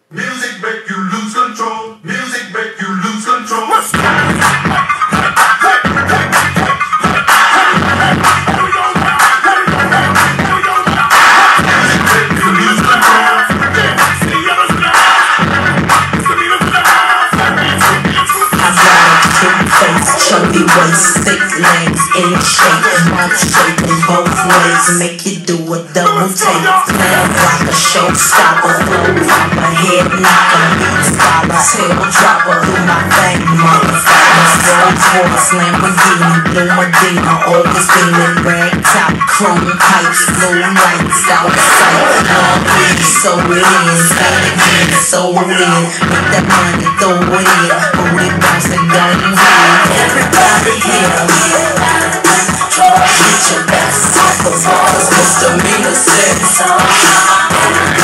Music make you lose control. Music make you lose control. Chubby waist, thick legs, in shape, mouth shaping both ways, make you do a double take. Slam like a showstopper, flow popper, head knocker, beat scholar, tail dropper, do my thing, motherfucker. Rolls Royce, Lamborghini, Blue Medina, Augustine, rag top, chrome pipes, blue lights, out of sight. Long weed, so it is, stand again, so it is. Make that money, throw it in, booty bouncing, gun head. Everybody here, get your best off of us, misdemeanor sense.